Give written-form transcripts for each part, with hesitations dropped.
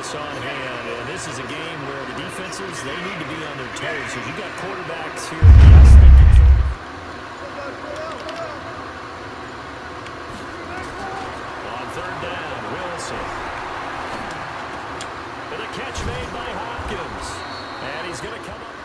this on hand, and this is a game where the defenses, they need to be on their toes. So you got quarterbacks here less than control. On third down, Wilson. With a catch made by Hopkins. And he's going to come up.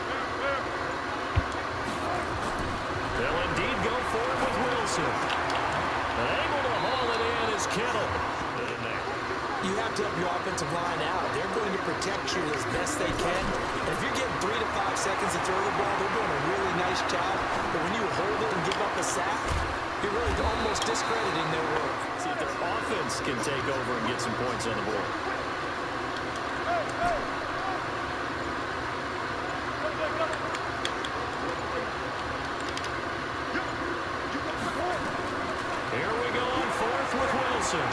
They'll indeed go for it with Wilson. And able to haul it in is Kittle. You have to help your offensive line out. They're going to protect you as best they can. And if you're getting 3 to 5 seconds to throw the ball, they're doing a really nice job. But when you hold it and give up a sack, you're really almost discrediting their work. See if their offense can take over and get some points on the board. Here we go on fourth with Wilson.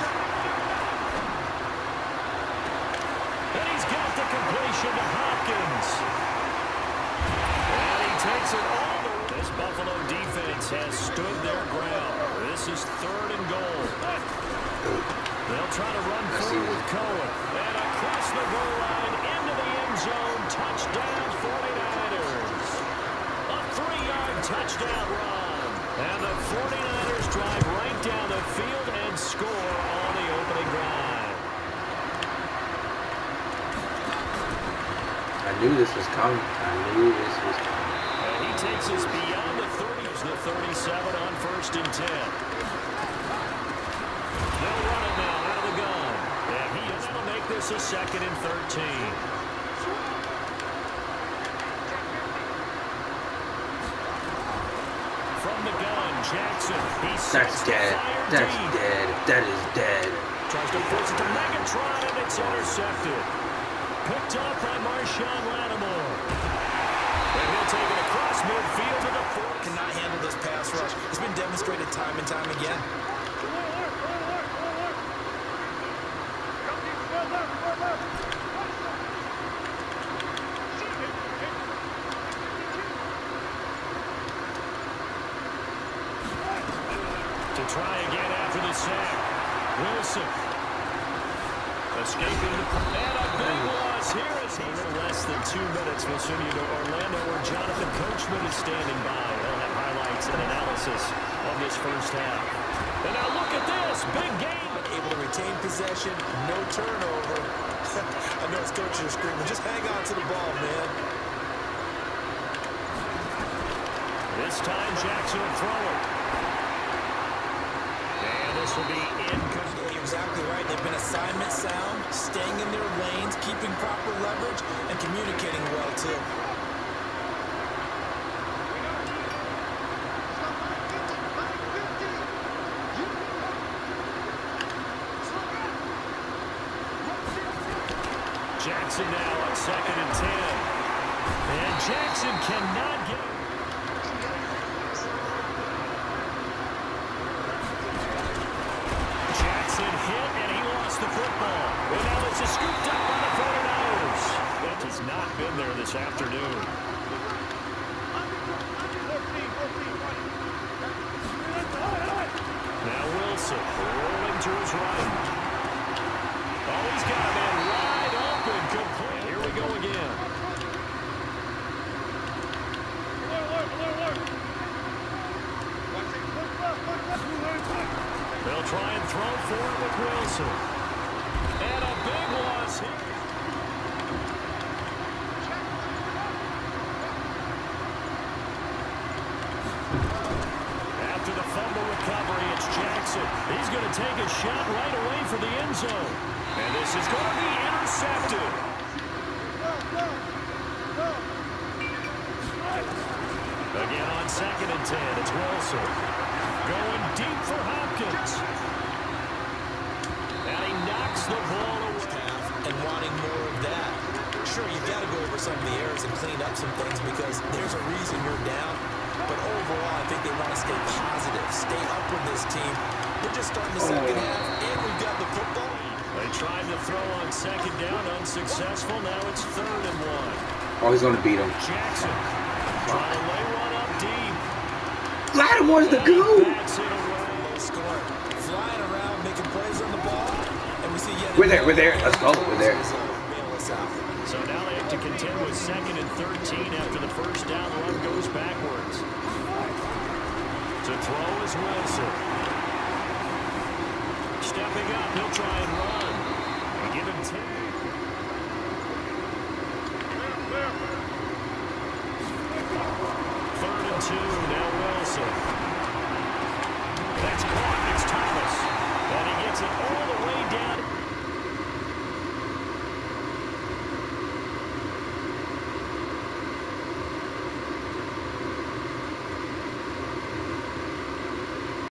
And he's got the completion to Hopkins. And he takes it all the way. This Buffalo defense has stood their ground. This is third and goal. They'll try to run forward with Cohen. And across the goal line into the end zone. Touchdown 49ers. A 3-yard touchdown run. And the 49ers drive right down the field and score on the opening drive. I knew this was coming. And he takes us beyond the 30s, the 37 on first and 10. They'll run it now out of the gun. And he is going to make this a second and 13. From the gun, Jackson. That's dead. That's dead. That is dead. Tries to force it to Megatron, and it's intercepted. Picked up by Marshawn Lattimore. And he'll take it across midfield to the 4. Cannot handle this pass rush. It's been demonstrated time and time again. To try again after the sack. Wilson. Escaping the and a big loss here as he's less than 2 minutes. We'll send you to Orlando where Jonathan Coachman is standing by. They'll have highlights and analysis of this first half. And now look at this. Big game. Able to retain possession. No turnover. I know his coaches are screaming. Just hang on to the ball, man. This time Jackson will throw it. And this will be incomplete. You're exactly right. They've been assignment sound, staying in their lanes, keeping proper leverage, and communicating well, too. Jackson now on second and 10. And Jackson cannot get it. Jackson hit, and he lost the football. And now it's scooped up by the 49ers. That has not been there this afternoon. Now Wilson rolling to his right. Oh, he's got a man wide open, complete. Here we go again. They'll try and throw for it with Wilson. And a big loss here. After the fumble recovery, it's Jackson. He's going to take a shot right away for the end zone. And this is going to be intercepted. Again on second and 10, it's Wilson. Going deep for Hopkins. And he knocks the ball away. And wanting more of that. Sure, you've got to go over some of the errors and clean up some things because there's a reason you're down. But overall, I think they want to stay positive, stay up with this team. We're just starting the second half, and we've got the football. They tried to throw on second down, unsuccessful. Now it's third and 1. Oh, he's going to beat him. Jackson trying to lay one up deep. Lattimore's the goat. Low score, flying around, making plays on the ball, and we see yet We're there. Let's go. We're there. So now they have to contend with 2nd and 13 after the first down. The run goes backwards. To throw is Wilson. Stepping up, he'll try and run. And give him 10. Third and 2, now Wilson.